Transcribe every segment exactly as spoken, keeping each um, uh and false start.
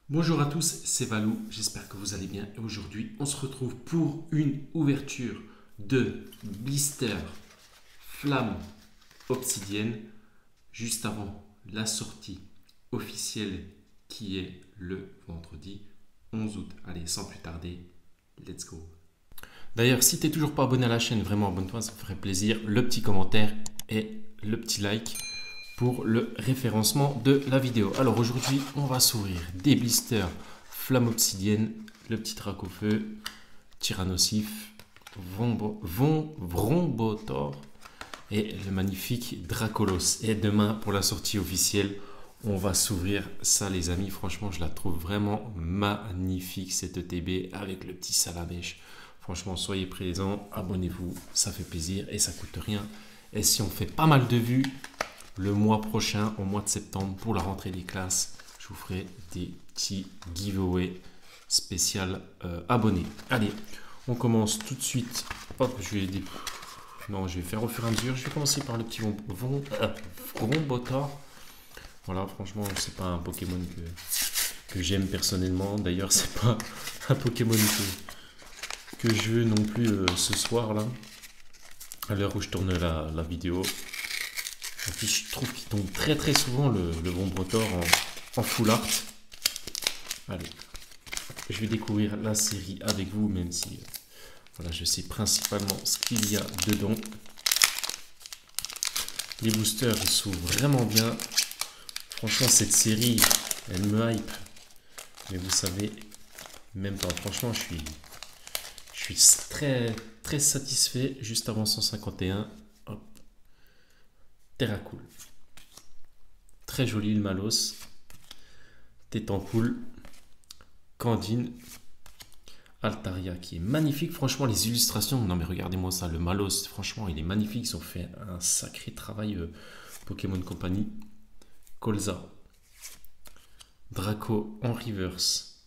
Bonjour à tous, c'est Valou, j'espère que vous allez bien et aujourd'hui on se retrouve pour une ouverture de blister flamme obsidienne juste avant la sortie officielle qui est le vendredi onze août. Allez, sans plus tarder, let's go. D'ailleurs, si tu n'es toujours pas abonné à la chaîne, vraiment abonne-toi, ça me ferait plaisir. Le petit commentaire et le petit like pour le référencement de la vidéo. Alors aujourd'hui, on va s'ouvrir des blisters flamme obsidienne, le petit Dracofeu, Tyrannosif, Vrombotor et le magnifique Dracolos. Et demain, pour la sortie officielle, on va s'ouvrir ça, les amis. Franchement, je la trouve vraiment magnifique, cette E T B avec le petit salamèche. Franchement, soyez présents, abonnez-vous, ça fait plaisir et ça coûte rien. Et si on fait pas mal de vues, le mois prochain, au mois de septembre, pour la rentrée des classes, je vous ferai des petits giveaways spécial euh, abonnés. Allez, on commence tout de suite. Hop, je vais des... non, je vais faire au fur et à mesure. Je vais commencer par le petit Vrombotor. Voilà, franchement, c'est pas un Pokémon que, que j'aime personnellement. D'ailleurs, c'est pas un Pokémon que, que je veux non plus euh, ce soir là, à l'heure où je tourne la, la vidéo. En plus, je trouve qu'il tombe très très souvent le, le Vrombotor en, en full art. Allez, je vais découvrir la série avec vous, même si euh, voilà, je sais principalement ce qu'il y a dedans. Les boosters, ils sont vraiment bien. Franchement, cette série, elle me hype. Mais vous savez, même pas. Franchement, je suis, je suis très très satisfait. Juste avant cent cinquante et un. Terracool. Très joli le Malos. Tétampoule. Candine. Altaria qui est magnifique. Franchement, les illustrations. Non, mais regardez-moi ça. Le Malos, franchement, il est magnifique. Ils ont fait un sacré travail euh, Pokémon Company. Colza. Draco en reverse.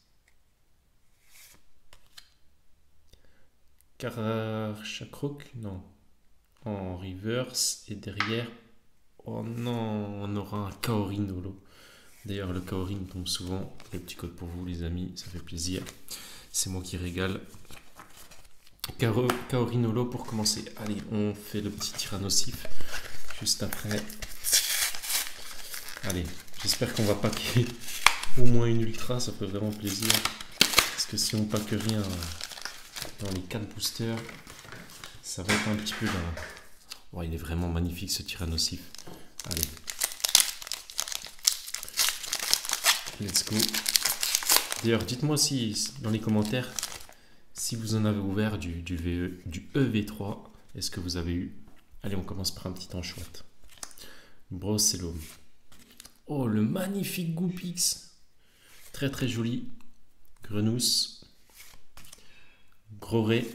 Karachakroc. Non. En reverse. Et derrière. Oh non, on aura un Kaorinolo. D'ailleurs, le Kaorin tombe souvent. Le petit code pour vous, les amis, ça fait plaisir. C'est moi qui régale. Kaorinolo pour commencer. Allez, on fait le petit Tyrannosif juste après. Allez, j'espère qu'on va packer au moins une ultra, ça fait vraiment plaisir. Parce que si on pack rien dans les quatre boosters, ça va être un petit peu là. Oh, il est vraiment magnifique ce Tyrannosif. Allez. Let's go. D'ailleurs, dites-moi si dans les commentaires si vous en avez ouvert du, du, V E, du E V trois. Est-ce que vous avez eu? Allez, on commence par un petit enchouette. Brocellum. Oh, le magnifique Goupix. Très très joli. Grenousse. Groré.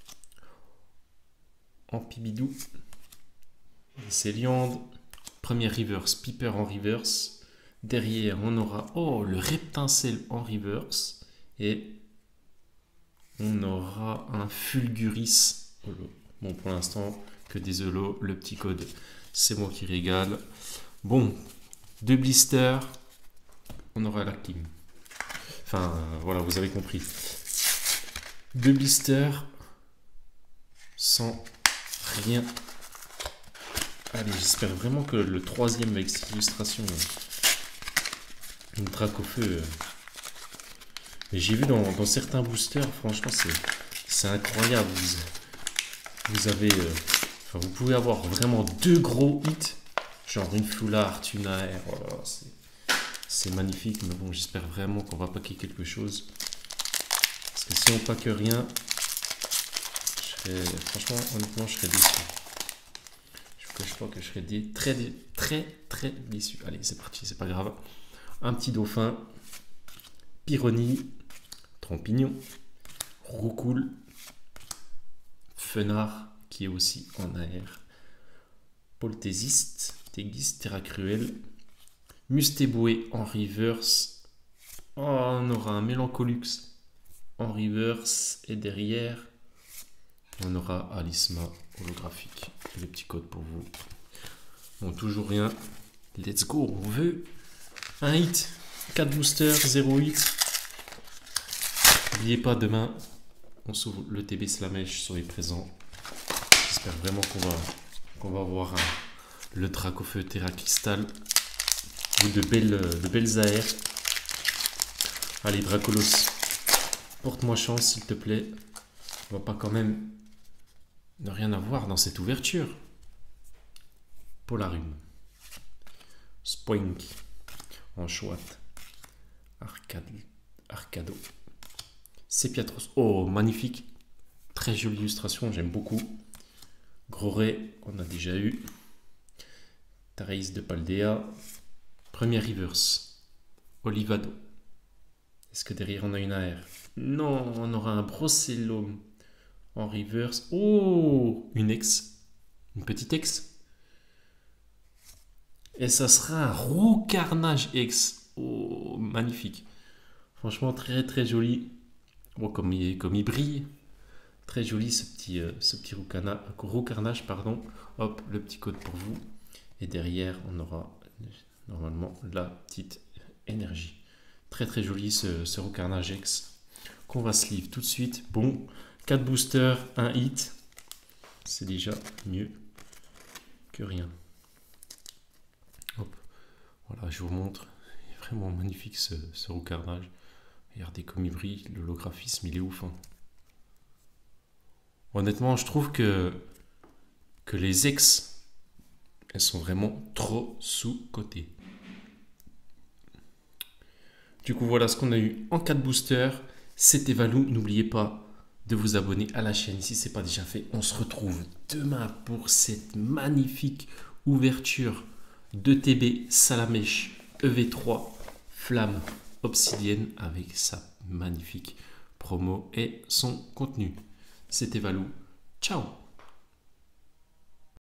Ampibidou. Céliande. Première reverse, Piper en reverse. Derrière, on aura oh, le Reptincelle en reverse. Et on aura un Fulguris. Bon, pour l'instant, que des Holo. Le petit code, c'est moi qui régale. Bon, deux blisters. On aura la clim. Enfin, voilà, vous avez compris. Deux blisters. Sans rien. Allez, j'espère vraiment que le troisième avec cette illustration, une Dracofeu. J'ai vu dans, dans certains boosters, franchement, c'est incroyable. Vous, vous avez, euh, enfin, vous pouvez avoir vraiment deux gros hits, genre une full art, une A R. Oh, c'est magnifique, mais bon, j'espère vraiment qu'on va packer quelque chose. Parce que si on pack rien, je serais, franchement, honnêtement, je serais déçu. Je crois que je serais dé très, très, très déçu. Allez, c'est parti, c'est pas grave. Un petit dauphin, Pyronie, Trompignon, Roucoule, Fenard, qui est aussi en A R, Poltésiste, Tégis, Terracruel, Mustéboué en reverse. Oh, on aura un Mélancolux en reverse. Et derrière, on aura Alisma holographique. Les petits codes pour vous. Bon, toujours rien. Let's go. On veut un hit. quatre boosters, zéro hit. N'oubliez pas, demain, on s'ouvre le T B Slamèche sur les présents. J'espère vraiment qu'on va, qu'on va avoir un, le Dracofeu Terra Cristal ou de belles, de belles A R. Allez, Dracolos, porte-moi chance, s'il te plaît. On va pas quand même ne rien avoir dans cette ouverture. Polarium. Spoink. En chouette. Arcade, Arcado. Sepiatros. Oh, magnifique. Très jolie illustration, j'aime beaucoup. Groré, qu'on a déjà eu. Thaïs de Paldea. Premier reverse. Olivado. Est-ce que derrière on a une A R? Non, on aura un Brocellum en reverse. Oh, une ex. Une petite ex. Et ça sera un Roucarnage ex. Oh, magnifique. Franchement, très très joli. Oh, comme il, comme il brille. Très joli ce petit, euh, ce petit roucarna, roucarnage. Pardon. Hop, le petit code pour vous. Et derrière, on aura normalement la petite énergie. Très très joli ce, ce roucarnage ex. Qu'on va sleeve tout de suite. Bon, quatre boosters, un hit. C'est déjà mieux que rien. Hop. Voilà, je vous montre. Il est vraiment magnifique ce, ce roucarnage. Regardez comme il brille, l'holographisme, il est ouf. Hein. Honnêtement, je trouve que, que les ex, elles sont vraiment trop sous-cotées. Du coup, voilà ce qu'on a eu en quatre boosters. C'était Valou. N'oubliez pas de vous abonner à la chaîne si ce n'est pas déjà fait. On se retrouve demain pour cette magnifique ouverture de T B Salamèche E V trois Flamme Obsidienne avec sa magnifique promo et son contenu. C'était Valou. Ciao!